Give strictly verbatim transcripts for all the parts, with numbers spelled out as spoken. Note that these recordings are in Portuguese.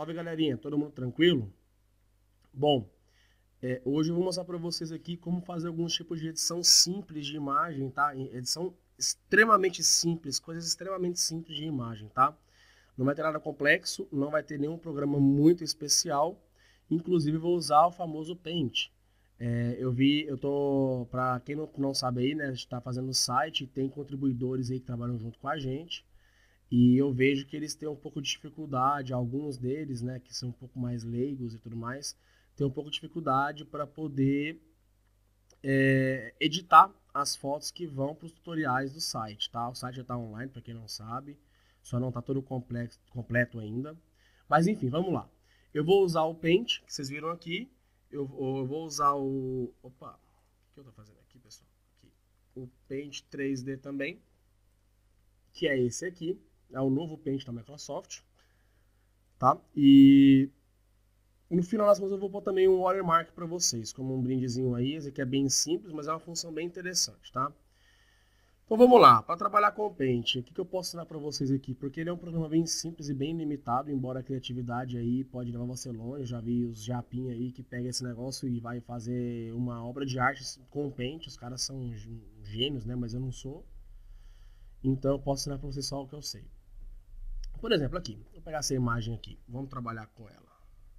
Salve, galerinha, todo mundo tranquilo? Bom, é, hoje eu vou mostrar para vocês aqui como fazer alguns tipos de edição simples de imagem, tá? Edição extremamente simples, coisas extremamente simples de imagem, tá? Não vai ter nada complexo, não vai ter nenhum programa muito especial, inclusive vou usar o famoso Paint. É, eu vi, eu tô, para quem não, não sabe aí, né, a gente tá fazendo o site, tem contribuidores aí que trabalham junto com a gente. E eu vejo que eles têm um pouco de dificuldade, alguns deles, né, que são um pouco mais leigos e tudo mais, têm um pouco de dificuldade para poder é, editar as fotos que vão para os tutoriais do site, tá? O site já está online, para quem não sabe, só não está todo complexo, completo ainda. Mas enfim, vamos lá. Eu vou usar o Paint, que vocês viram aqui. Eu, eu vou usar o... Opa, o que eu estou fazendo aqui, pessoal? Aqui. O Paint três D também, que é esse aqui. É o novo Paint da Microsoft, tá? E no final das contas eu vou pôr também um watermark para vocês, como um brindezinho aí. Esse aqui é bem simples, mas é uma função bem interessante, tá? Então vamos lá, para trabalhar com o Paint, o que, que eu posso ensinar para vocês aqui? Porque ele é um programa bem simples e bem limitado, embora a criatividade aí pode levar você longe. Eu já vi os japinha aí que pega esse negócio e vai fazer uma obra de arte com o Paint. Os caras são gênios, né? Mas eu não sou. Então eu posso ensinar para vocês só o que eu sei. Por exemplo, aqui, vou pegar essa imagem aqui, vamos trabalhar com ela.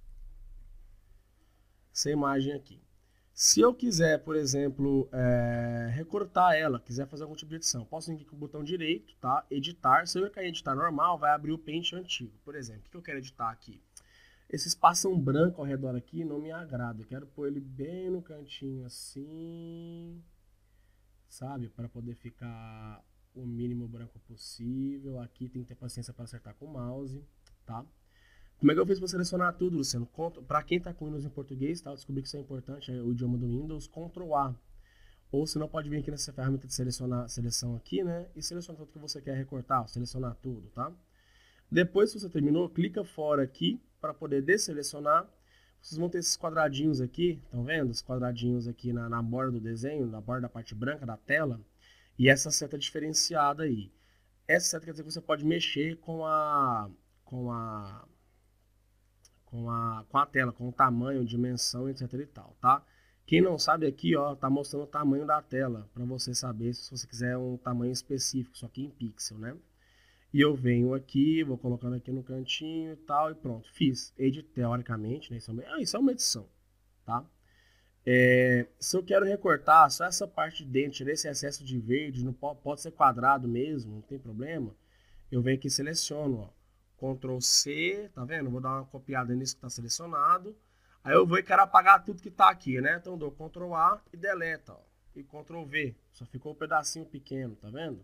Essa imagem aqui. Se eu quiser, por exemplo, é, recortar ela, quiser fazer algum tipo de edição, posso vir aqui com o botão direito, tá? Editar. Se eu cair em editar normal, vai abrir o Paint antigo. Por exemplo, o que eu quero editar aqui? Esse espação branco ao redor aqui não me agrada. Eu quero pôr ele bem no cantinho assim, sabe? Para poder ficar o mínimo branco possível. Aqui tem que ter paciência para acertar com o mouse, tá? Como é que eu fiz para selecionar tudo, Luciano? Para quem está com Windows em português, tá? Eu descobri que isso é importante, é o idioma do Windows, control A. Ou se não, pode vir aqui nessa ferramenta de selecionar, seleção aqui, né? E selecionar tudo que você quer recortar, selecionar tudo, tá? Depois, se você terminou, clica fora aqui para poder desselecionar. Vocês vão ter esses quadradinhos aqui, estão vendo? Os quadradinhos aqui na, na borda do desenho, na borda da parte branca da tela. E essa seta diferenciada aí. Essa seta quer dizer que você pode mexer com a, com a, com a, com a tela, com o tamanho, dimensão, etc e tal, tá? Quem não sabe aqui, ó, tá mostrando o tamanho da tela, para você saber se você quiser um tamanho específico, só que em pixel, né? E eu venho aqui, vou colocando aqui no cantinho e tal, e pronto, fiz. Edit, teoricamente, né? Isso é uma, ah, isso é uma edição, tá? É, se eu quero recortar só essa parte de dentro, tirar esse excesso de verde, não pode, pode ser quadrado mesmo, não tem problema. Eu venho aqui e seleciono, ó, control C, tá vendo? Vou dar uma copiada nisso que está selecionado. Aí eu vou e quero apagar tudo que está aqui, né? Então eu dou control A e deleta, ó, e control V. Só ficou um pedacinho pequeno, tá vendo?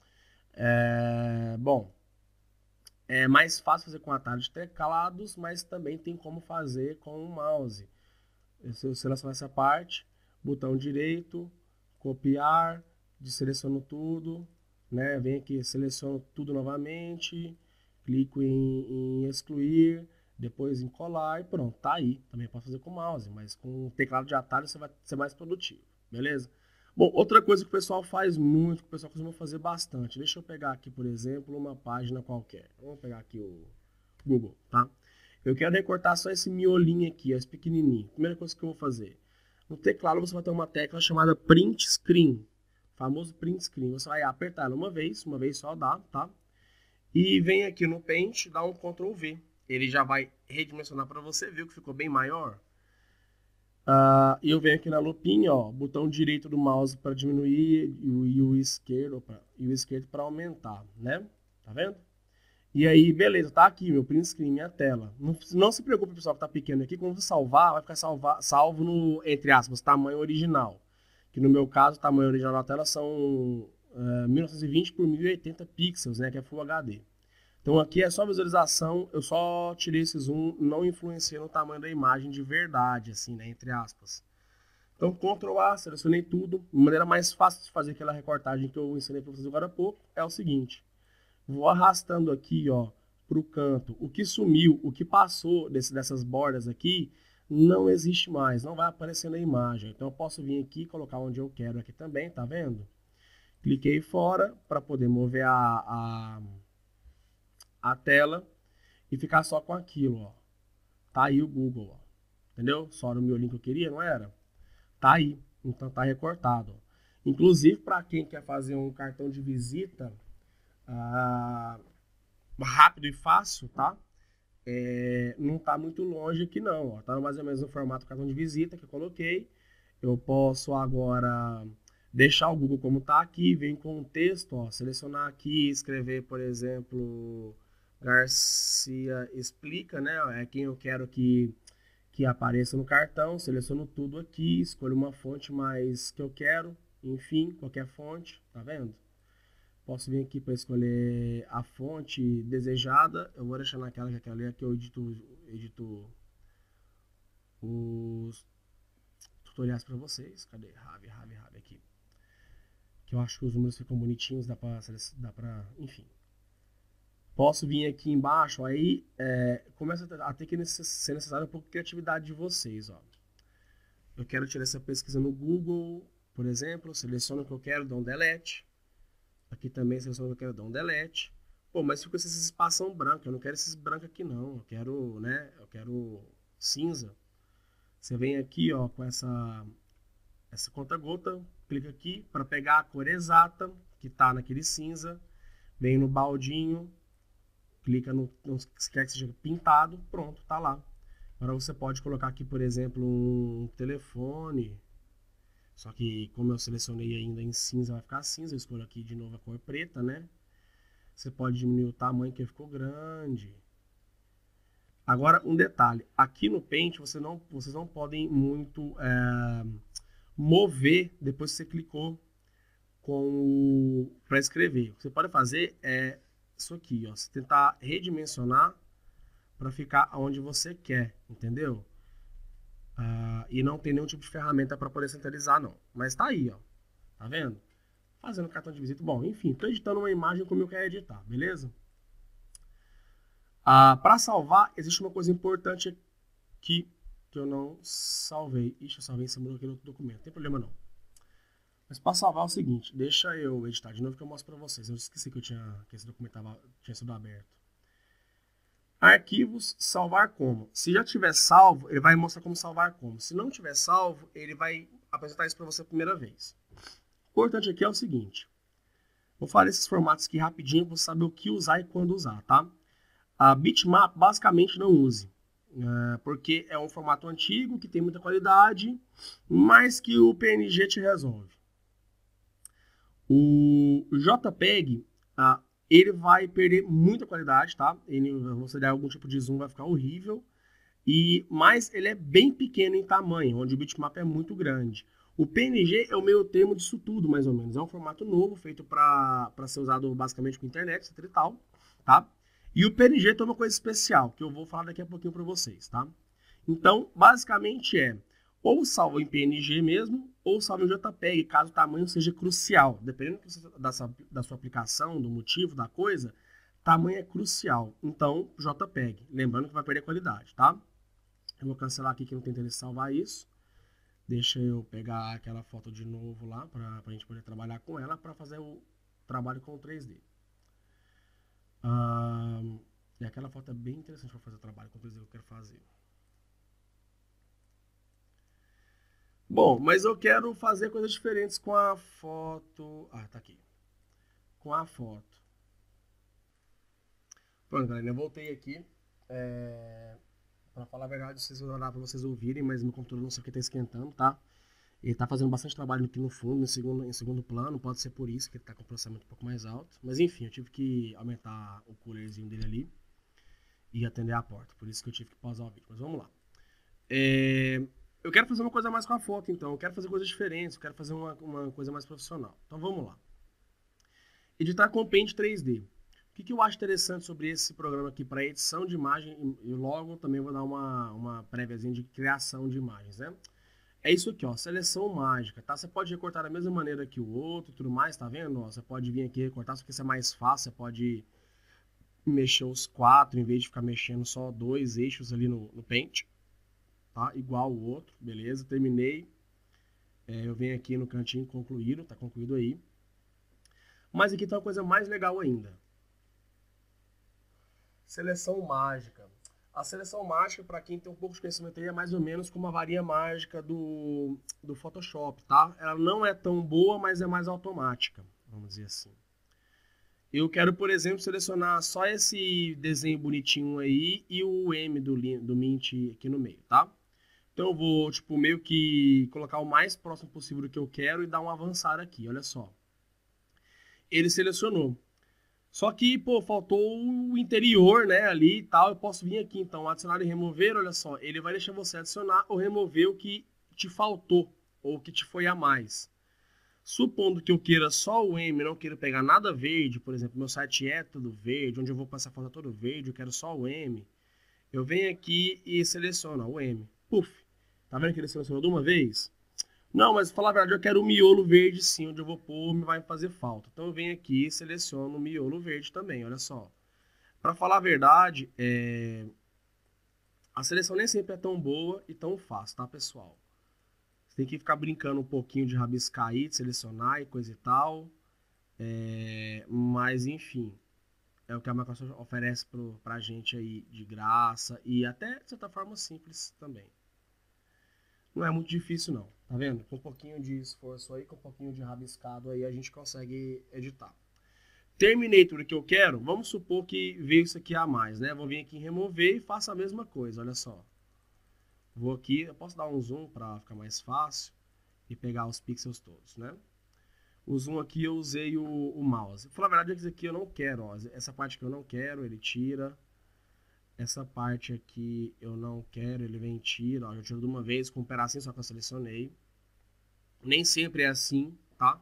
É, bom, é mais fácil fazer com atalho de teclados, mas também tem como fazer com o mouse. Eu seleciono essa parte, botão direito, copiar, desseleciono tudo, né? Venho aqui, seleciono tudo novamente, clico em, em excluir, depois em colar e pronto, tá aí. Também pode fazer com o mouse, mas com o teclado de atalho você vai ser mais produtivo, beleza? Bom, outra coisa que o pessoal faz muito, que o pessoal costuma fazer bastante. Deixa eu pegar aqui, por exemplo, uma página qualquer. Vamos pegar aqui o Google, tá? Eu quero recortar só esse miolinho aqui, esse pequenininho. Primeira coisa que eu vou fazer. No teclado você vai ter uma tecla chamada Print Screen. Famoso Print Screen. Você vai apertar ela uma vez, uma vez só dá, tá? E vem aqui no Paint, dá um control V. Ele já vai redimensionar para você, viu que ficou bem maior? Uh, e eu venho aqui na lupinha, ó, botão direito do mouse para diminuir e o, e o esquerdo para aumentar, né? Tá vendo? E aí, beleza, tá aqui meu print screen, minha tela. Não, não se preocupe, pessoal, que tá pequeno aqui. Quando você salvar, vai ficar salva, salvo no, entre aspas, tamanho original. Que no meu caso, o tamanho original da tela são uh, mil novecentos e vinte por mil e oitenta pixels, né? Que é Full H D. Então aqui é só visualização, eu só tirei esse zoom, não influencia no tamanho da imagem de verdade, assim, né? Entre aspas. Então, control A, selecionei tudo. A maneira mais fácil de fazer aquela recortagem que eu ensinei para vocês agora há pouco é o seguinte. Vou arrastando aqui, ó, para o canto. O que sumiu, o que passou desse, dessas bordas aqui, não existe mais, não vai aparecer na imagem. Então eu posso vir aqui e colocar onde eu quero aqui também, tá vendo? Cliquei fora para poder mover a, a, a tela e ficar só com aquilo, ó. Tá aí o Google, ó. Entendeu? Só era o meu link que eu queria, não era? Tá aí. Então tá recortado. Ó. Inclusive, para quem quer fazer um cartão de visita ah, rápido e fácil, tá? É, não tá muito longe aqui não, ó. Tá mais ou menos no formato cartão de visita que eu coloquei. Eu posso agora deixar o Google como tá aqui, vir com o texto, ó, selecionar aqui, escrever, por exemplo, Garcia explica, né? É quem eu quero que, que apareça no cartão, seleciono tudo aqui, escolho uma fonte mais que eu quero, enfim, qualquer fonte, tá vendo? Posso vir aqui para escolher a fonte desejada. Eu vou deixar naquela que aquela ali é que eu edito, edito os tutoriais para vocês. Cadê? Rave, rave, rave aqui. Que eu acho que os números ficam bonitinhos, dá para, dá para, enfim. Posso vir aqui embaixo, aí é, começa a ter que ser necessário um pouco de criatividade de vocês, ó. Eu quero tirar essa pesquisa no Google, por exemplo, seleciono o que eu quero, dou um delete. Aqui também seleciono o que eu quero, dar um delete. Pô, mas ficou esses espação branco. Eu não quero esses brancos aqui não. Eu quero, né? Eu quero cinza. Você vem aqui, ó, com essa essa conta-gota, clica aqui para pegar a cor exata que tá naquele cinza. Vem no baldinho, clica no, no que quer que seja pintado, pronto, tá lá. Agora você pode colocar aqui, por exemplo, um telefone. Só que como eu selecionei ainda em cinza, vai ficar cinza. Eu escolho aqui de novo a cor preta, né? Você pode diminuir o tamanho que ficou grande. Agora, um detalhe. Aqui no Paint, você não, vocês não podem muito é, mover depois que você clicou para escrever. O que você pode fazer é isso aqui, ó. Você tentar redimensionar para ficar onde você quer, entendeu? Uh, e não tem nenhum tipo de ferramenta para poder centralizar, não. Mas tá aí, ó. Tá vendo? Fazendo cartão de visita. Bom, enfim, tô editando uma imagem como eu quero editar, beleza? Uh, para salvar, existe uma coisa importante aqui que eu não salvei. Ixi, eu salvei em cima daquele outro documento. Não tem problema, não. Mas para salvar é o seguinte. Deixa eu editar de novo que eu mostro para vocês. Eu esqueci que, eu tinha, que esse documento tava, tinha sido aberto. Arquivos, salvar como. Se já tiver salvo, ele vai mostrar como salvar como. Se não tiver salvo, ele vai apresentar isso para você a primeira vez. O importante aqui é o seguinte. Vou falar esses formatos aqui rapidinho para você saber o que usar e quando usar, tá? A bitmap, basicamente, não use. É, porque é um formato antigo, que tem muita qualidade, mas que o P N G te resolve. O JPEG... A, ele vai perder muita qualidade, tá? Ele, você der algum tipo de zoom, vai ficar horrível. E, mas ele é bem pequeno em tamanho, onde o bitmap é muito grande. O P N G é o meio termo disso tudo, mais ou menos. É um formato novo, feito para ser usado basicamente com internet, etc e tal, tá? E o P N G tem uma coisa especial, que eu vou falar daqui a pouquinho para vocês, tá? Então, basicamente é, ou salva em P N G mesmo, ou salva em JPEG, caso o tamanho seja crucial. Dependendo da sua, da sua aplicação, do motivo, da coisa, tamanho é crucial. Então, JPEG. Lembrando que vai perder qualidade, tá? Eu vou cancelar aqui que não tem interesse em salvar isso. Deixa eu pegar aquela foto de novo lá, para a gente poder trabalhar com ela, para fazer o trabalho com o três D. Ah, e aquela foto é bem interessante para fazer o trabalho com o três D que eu quero fazer. Bom, mas eu quero fazer coisas diferentes com a foto. Ah, tá aqui. Com a foto. Pronto, galera, eu voltei aqui. É... Pra falar a verdade, vocês vão dar pra vocês ouvirem, mas meu computador não sei o que tá esquentando, tá? Ele tá fazendo bastante trabalho aqui no fundo, em segundo, em segundo plano. Pode ser por isso que ele tá com o processamento um pouco mais alto. Mas enfim, eu tive que aumentar o coolerzinho dele ali e atender a porta. Por isso que eu tive que pausar o vídeo. Mas vamos lá. É... Eu quero fazer uma coisa mais com a foto, então. Eu quero fazer coisas diferentes, eu quero fazer uma, uma coisa mais profissional. Então vamos lá. Editar com Paint três D. O que, que eu acho interessante sobre esse programa aqui para edição de imagem, e logo também vou dar uma, uma préviazinha de criação de imagens, né? É isso aqui, ó, seleção mágica, tá? Você pode recortar da mesma maneira que o outro e tudo mais, tá vendo? Ó, você pode vir aqui recortar, só que isso é mais fácil, você pode mexer os quatro, em vez de ficar mexendo só dois eixos ali no, no Paint. Tá? Igual o outro, beleza, terminei. É, eu venho aqui no cantinho concluído, tá concluído aí. Mas aqui tem uma coisa mais legal ainda. Seleção mágica. A seleção mágica, para quem tem um pouco de conhecimento aí, é mais ou menos como a varinha mágica do, do Photoshop, tá? Ela não é tão boa, mas é mais automática, vamos dizer assim. Eu quero, por exemplo, selecionar só esse desenho bonitinho aí e o M do, do Mint aqui no meio, tá? Então eu vou, tipo, meio que colocar o mais próximo possível do que eu quero e dar um avançar aqui, olha só. Ele selecionou. Só que, pô, faltou o interior, né, ali e tal. Eu posso vir aqui, então, adicionar e remover, olha só. Ele vai deixar você adicionar ou remover o que te faltou ou o que te foi a mais. Supondo que eu queira só o M, não queira pegar nada verde, por exemplo, meu site é todo verde, onde eu vou passar foto é todo verde, eu quero só o M. Eu venho aqui e seleciono o M. Puf. Tá vendo que ele selecionou de uma vez? Não, mas falar a verdade, eu quero o miolo verde sim, onde eu vou pôr, me vai fazer falta. Então eu venho aqui e seleciono o miolo verde também, olha só. Para falar a verdade, é... a seleção nem sempre é tão boa e tão fácil, tá, pessoal? Você tem que ficar brincando um pouquinho de rabiscar aí, de selecionar e coisa e tal. É... Mas, enfim, é o que a Microsoft oferece pro, pra gente aí de graça e até, de certa forma, simples também. Não é muito difícil não, tá vendo? Com um pouquinho de esforço aí, com um pouquinho de rabiscado aí, a gente consegue editar. Terminei tudo que eu quero, vamos supor que veio isso aqui a mais, né? Vou vir aqui em remover e faço a mesma coisa, olha só. Vou aqui, eu posso dar um zoom para ficar mais fácil e pegar os pixels todos, né? O zoom aqui eu usei o, o mouse. Pra falar a verdade, é que isso aqui eu não quero, ó. Essa parte que eu não quero, ele tira. Essa parte aqui eu não quero, ele vem e tira, ó, eu tiro de uma vez com um pedacinho só que eu selecionei. Nem sempre é assim, tá?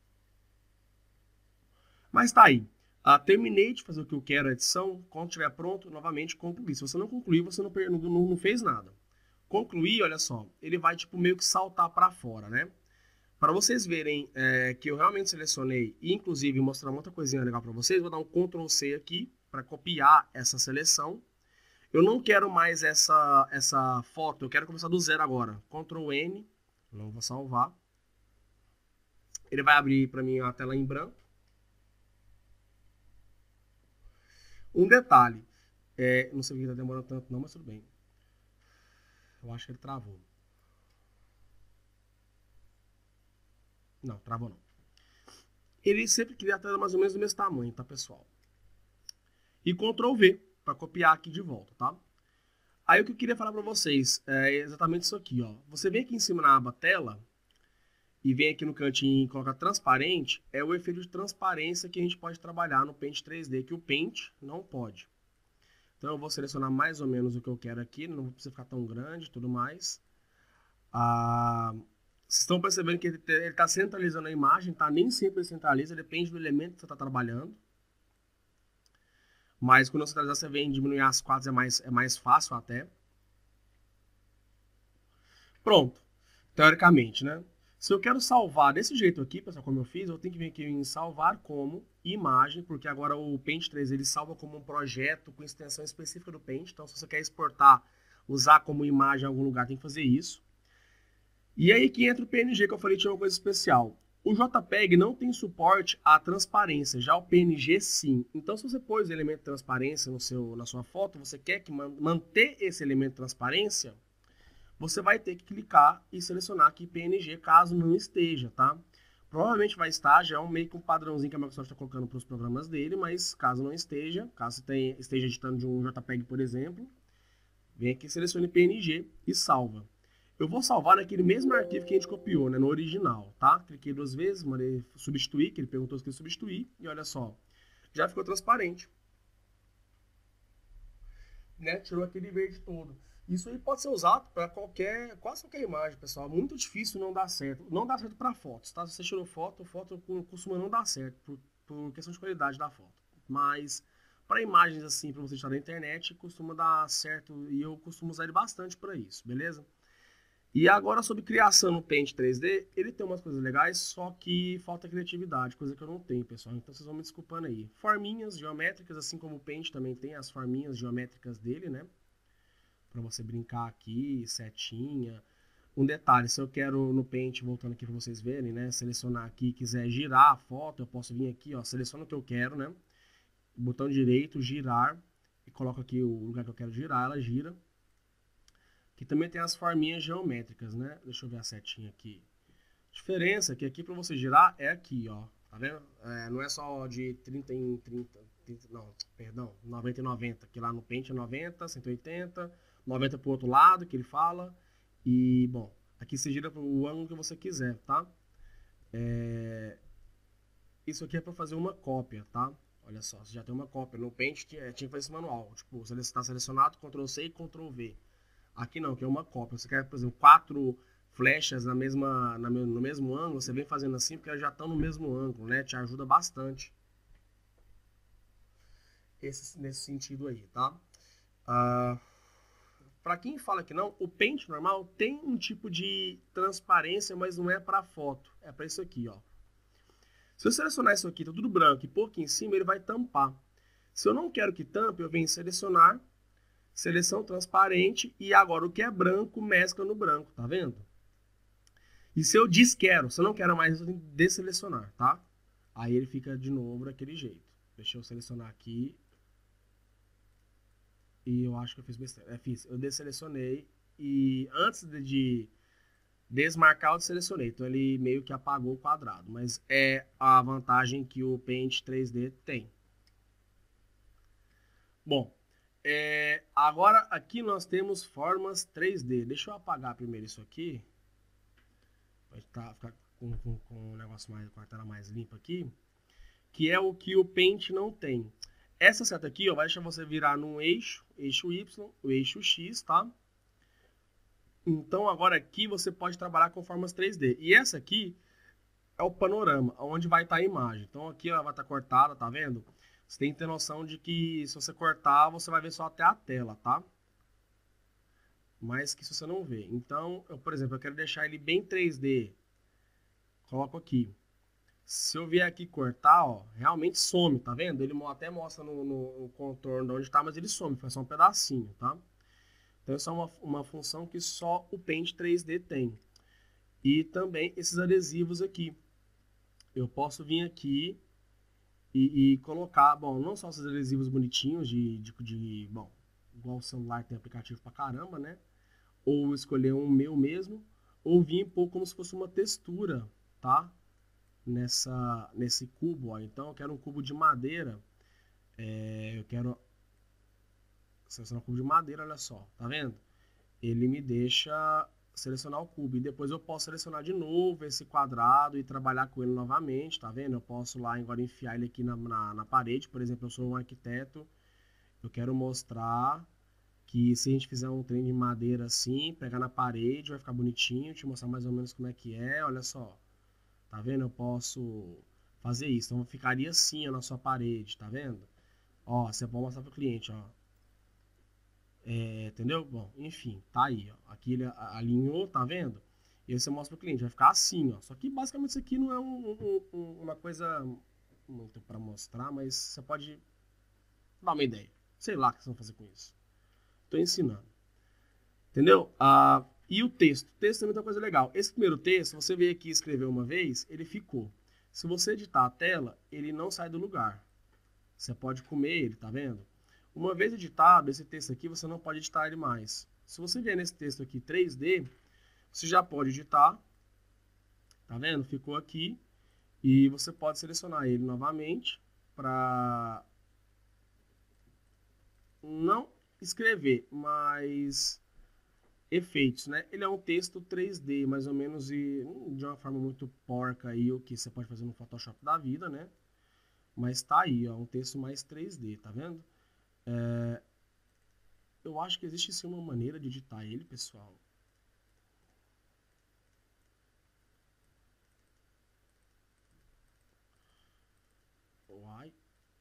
Mas tá aí. Ah, terminei de fazer o que eu quero, a edição. Quando estiver pronto, novamente concluir. Se você não concluir, você não, não, não fez nada. Concluir, olha só, ele vai tipo meio que saltar para fora, né? Para vocês verem é, que eu realmente selecionei e inclusive mostrar outra coisinha legal para vocês, vou dar um control C aqui para copiar essa seleção. Eu não quero mais essa, essa foto, eu quero começar do zero agora. control N, não vou salvar. Ele vai abrir para mim a tela em branco. Um detalhe, é, não sei porque está demorando tanto não, mas tudo bem. Eu acho que ele travou. Não, travou não. Ele sempre cria a tela mais ou menos do mesmo tamanho, tá, pessoal? E control V, para copiar aqui de volta, tá? Aí o que eu queria falar para vocês é exatamente isso aqui, ó. Você vem aqui em cima na aba tela e vem aqui no cantinho e coloca transparente, é o efeito de transparência que a gente pode trabalhar no Paint três D, que o Paint não pode. Então eu vou selecionar mais ou menos o que eu quero aqui, não precisa ficar tão grande e tudo mais. Ah, vocês estão percebendo que ele está centralizando a imagem, tá? Nem sempre ele centraliza, depende do elemento que você está trabalhando. Mas quando você centralizar, você vem diminuir as quadras, é mais, é mais fácil até. Pronto, teoricamente, né? Se eu quero salvar desse jeito aqui, pessoal, como eu fiz, eu tenho que vir aqui em salvar como imagem, porque agora o Paint três ele salva como um projeto com extensão específica do Paint. Então, se você quer exportar, usar como imagem em algum lugar, tem que fazer isso. E aí que entra o P N G, que eu falei que tinha uma coisa especial. O JPEG não tem suporte à transparência, já o P N G sim. Então, se você pôs o elemento de transparência no seu, na sua foto, você quer que man manter esse elemento de transparência, você vai ter que clicar e selecionar aqui P N G, caso não esteja, tá? Provavelmente vai estar, já é um meio que um padrãozinho que a Microsoft está colocando para os programas dele, mas caso não esteja, caso você tenha, esteja editando de um JPEG, por exemplo, vem aqui, selecione P N G e salva. Eu vou salvar naquele mesmo arquivo que a gente copiou, né, no original, tá? Cliquei duas vezes, mandei substituir, que ele perguntou se queria substituir, e olha só, já ficou transparente. Né? Tirou aquele verde todo. Isso aí pode ser usado para qualquer, quase qualquer imagem, pessoal. Muito difícil não dar certo. Não dá certo para fotos, tá? Se você tirou foto, foto costuma não dar certo, por, por questão de qualidade da foto. Mas para imagens assim, para você editar na internet, costuma dar certo e eu costumo usar ele bastante para isso, beleza? E agora sobre criação no Paint três D, ele tem umas coisas legais, só que falta criatividade, coisa que eu não tenho, pessoal. Então vocês vão me desculpando aí. Forminhas geométricas, assim como o Paint também tem as forminhas geométricas dele, né? Para você brincar aqui, setinha. Um detalhe, se eu quero no Paint, voltando aqui para vocês verem, né? Selecionar aqui, quiser girar a foto, eu posso vir aqui, ó, seleciono o que eu quero, né? Botão direito, girar. e coloco aqui o lugar que eu quero girar, ela gira. Aqui também tem as forminhas geométricas, né? Deixa eu ver a setinha aqui. A diferença é que aqui para você girar é aqui, ó. Tá vendo? É, não é só de trinta em trinta, trinta, não, perdão, noventa em noventa, que lá no Paint é noventa, cento e oitenta, noventa pro outro lado, que ele fala. E, bom, aqui você gira pro ângulo que você quiser, tá? É... Isso aqui é para fazer uma cópia, tá? Olha só, você já tem uma cópia. No Paint tinha, tinha que fazer esse manual. Tipo, você está selecionado, control C e control V. Aqui não, que é uma cópia. Você quer, por exemplo, quatro flechas na mesma, na, no mesmo ângulo, você vem fazendo assim porque elas já estão no mesmo ângulo, né? Te ajuda bastante esse, nesse sentido aí, tá? Ah, para quem fala que não, o Paint normal tem um tipo de transparência, mas não é para foto. É para isso aqui, ó. Se eu selecionar isso aqui, tá tudo branco, e pôr aqui em cima, ele vai tampar. Se eu não quero que tampe, eu venho selecionar, seleção transparente, e agora o que é branco mescla no branco, tá vendo? E se eu desquero, se eu não quero mais, eu tenho que desselecionar, tá? Aí ele fica de novo daquele jeito. Deixa eu selecionar aqui. E eu acho que eu fiz besteira. É, fiz. Eu desselecionei. E antes de desmarcar, eu desselecionei. Então ele meio que apagou o quadrado. Mas é a vantagem que o Paint três D tem. Bom, é, agora aqui nós temos formas três D. Deixa eu apagar primeiro isso aqui. Vai tá, ficar com, com, com o negócio mais, com a tela mais limpa aqui. Que é o que o Paint não tem. Essa seta aqui, ó, vai deixar você virar num eixo, eixo Y, o eixo X, tá? Então agora aqui você pode trabalhar com formas três D. E essa aqui é o panorama, onde vai estar a imagem. Então aqui ela vai estar cortada, tá vendo? Você tem que ter noção de que se você cortar, você vai ver só até a tela, tá? Mas que se você não vê. Então, eu, por exemplo, eu quero deixar ele bem três D. Coloco aqui. Se eu vier aqui cortar, ó, realmente some, tá vendo? Ele até mostra no, no contorno de onde tá, mas ele some, foi só um pedacinho, tá? Então, essa é uma, uma função que só o Paint três D tem. E também esses adesivos aqui. Eu posso vir aqui e, e colocar, bom, não só esses adesivos bonitinhos de, de, de, bom, igual o celular tem aplicativo pra caramba, né? Ou escolher um meu mesmo, ou vir pôr como se fosse uma textura, tá? Nessa, nesse cubo, ó. Então eu quero um cubo de madeira, é, eu quero selecionar um cubo de madeira, olha só, tá vendo? Ele me deixa selecionar o cubo, e depois eu posso selecionar de novo esse quadrado e trabalhar com ele novamente, tá vendo? Eu posso lá agora enfiar ele aqui na, na, na parede, por exemplo, eu sou um arquiteto, eu quero mostrar que se a gente fizer um trem de madeira assim, pegar na parede, vai ficar bonitinho, te mostrar mais ou menos como é que é, olha só. Tá vendo? Eu posso fazer isso. Então ficaria assim ó, na sua parede, tá vendo? Ó, você pode mostrar pro cliente, ó. É, entendeu? Bom, enfim, tá aí, ó. Aqui ele alinhou, tá vendo? E aí você mostra pro cliente, vai ficar assim, ó. Só que basicamente isso aqui não é um, um, um, uma coisa muito pra mostrar, mas você pode dar uma ideia. Sei lá o que vocês vão fazer com isso. Tô ensinando. Entendeu? Ah, e o texto? O texto é muita coisa legal. Esse primeiro texto, você veio aqui e escreveu uma vez, ele ficou. Se você editar a tela, ele não sai do lugar. Você pode comer ele, tá vendo? Uma vez editado, esse texto aqui, você não pode editar ele mais. Se você vier nesse texto aqui três D, você já pode editar. Tá vendo? Ficou aqui. E você pode selecionar ele novamente para não escrever, mas efeitos, né? Ele é um texto três D, mais ou menos, e de uma forma muito porca aí, o que você pode fazer no Photoshop da vida, né? Mas tá aí, ó, um texto mais três D, tá vendo? É... Eu acho que existe sim uma maneira de editar ele, pessoal. Uai.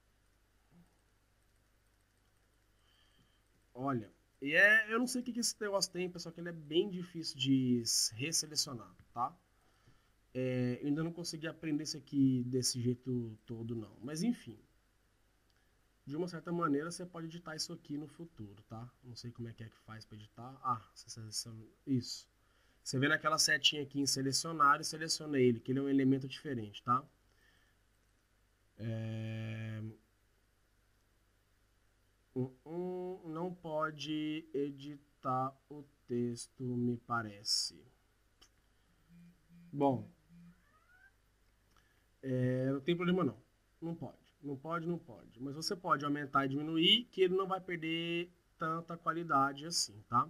Olha, e é, eu não sei o que, que esse negócio tem, pessoal, que ele é bem difícil de resselecionar, tá? É, eu ainda não consegui aprender isso aqui desse jeito todo, não. Mas enfim, de uma certa maneira você pode editar isso aqui no futuro, tá? Não sei como é que é que faz para editar. Ah, você seleciona isso. Você vê naquela setinha aqui em selecionar e seleciona ele, que ele é um elemento diferente, tá? É... hum, hum, não pode editar o texto, me parece. Bom, é, não tem problema não. Não pode. Não pode, não pode. Mas você pode aumentar e diminuir, que ele não vai perder tanta qualidade assim, tá?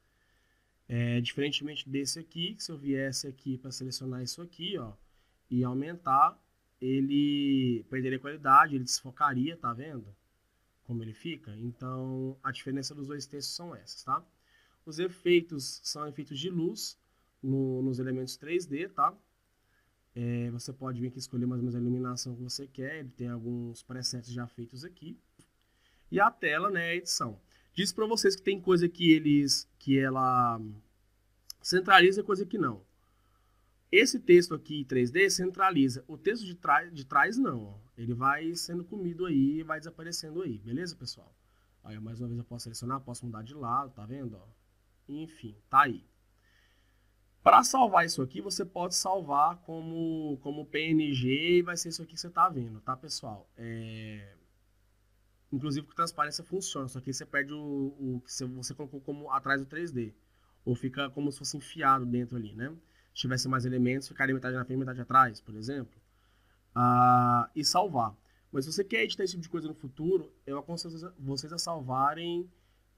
É, diferentemente desse aqui, que se eu viesse aqui para selecionar isso aqui, ó, e aumentar, ele perderia qualidade, ele desfocaria, tá vendo? Como ele fica. Então, a diferença dos dois textos são essas, tá? Os efeitos são efeitos de luz no, nos elementos três D, tá? É, você pode vir aqui escolher mais ou menos a iluminação que você quer, ele tem alguns presets já feitos aqui. E a tela, né, a edição. Disse para vocês que tem coisa que eles, que ela centraliza e coisa que não. Esse texto aqui em três D centraliza. O texto de, trás, de trás não, ó. Ele vai sendo comido aí, vai desaparecendo aí, beleza, pessoal? Aí, mais uma vez eu posso selecionar, posso mudar de lado, tá vendo, ó? Enfim, tá aí. Para salvar isso aqui, você pode salvar como, como P N G e vai ser isso aqui que você tá vendo, tá, pessoal? É... Inclusive, com transparência funciona, só que você perde o, o que você colocou como atrás do três D. Ou fica como se fosse enfiado dentro ali, né? Se tivesse mais elementos, ficaria metade na frente e metade atrás, por exemplo. Ah, e salvar. Mas se você quer editar esse tipo de coisa no futuro, eu aconselho vocês a salvarem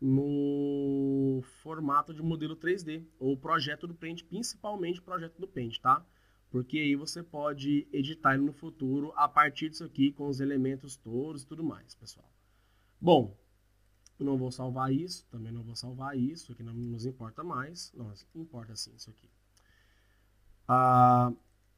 no formato de modelo três D, ou projeto do Paint, principalmente projeto do Paint, tá? Porque aí você pode editar ele no futuro a partir disso aqui, com os elementos todos e tudo mais, pessoal. Bom, eu não vou salvar isso, também não vou salvar isso, aqui não nos importa mais. Não, importa sim isso aqui. Ah,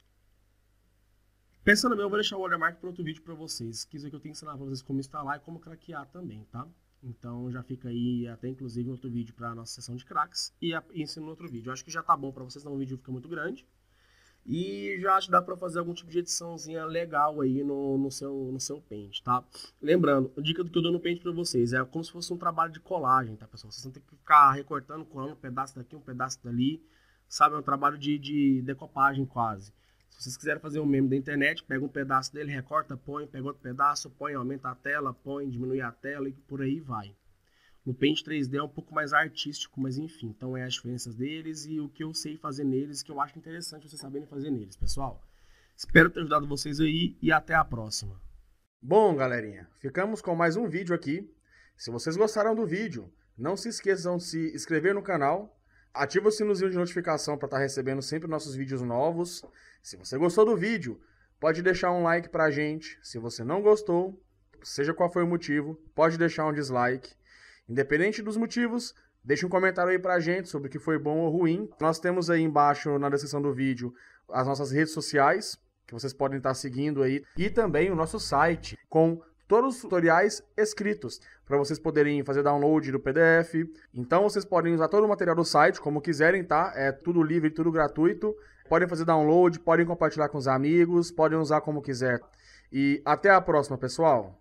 pensando bem, eu vou deixar o watermark para outro vídeo para vocês. Quis dizer que eu tenho que ensinar para vocês como instalar e como craquear também, tá? Então já fica aí até inclusive outro vídeo para a nossa sessão de cracks e ensino no outro vídeo. Eu acho que já tá bom para vocês, senão o vídeo fica muito grande. E já acho que dá para fazer algum tipo de ediçãozinha legal aí no, no, seu, no seu Paint, tá? Lembrando, a dica do que eu dou no Paint para vocês é como se fosse um trabalho de colagem, tá, pessoal? Vocês não tem que ficar recortando, colando um pedaço daqui, um pedaço dali, sabe? É um trabalho de, de decopagem quase. Se vocês quiserem fazer um meme da internet, pega um pedaço dele, recorta, põe, pega outro pedaço, põe, aumenta a tela, põe, diminui a tela e por aí vai. No Paint três D é um pouco mais artístico, mas enfim, então é as diferenças deles e o que eu sei fazer neles, que eu acho interessante vocês saberem fazer neles, pessoal. Espero ter ajudado vocês aí e até a próxima. Bom, galerinha, ficamos com mais um vídeo aqui. Se vocês gostaram do vídeo, não se esqueçam de se inscrever no canal, ativa o sininho de notificação para estar recebendo sempre nossos vídeos novos. Se você gostou do vídeo, pode deixar um like pra gente. Se você não gostou, seja qual for o motivo, pode deixar um dislike. Independente dos motivos, deixe um comentário aí pra gente sobre o que foi bom ou ruim. Nós temos aí embaixo na descrição do vídeo as nossas redes sociais, que vocês podem estar seguindo aí, e também o nosso site com todos os tutoriais escritos, para vocês poderem fazer download do P D F. Então vocês podem usar todo o material do site como quiserem, tá? É tudo livre, tudo gratuito. Podem fazer download, podem compartilhar com os amigos, podem usar como quiser. E até a próxima, pessoal!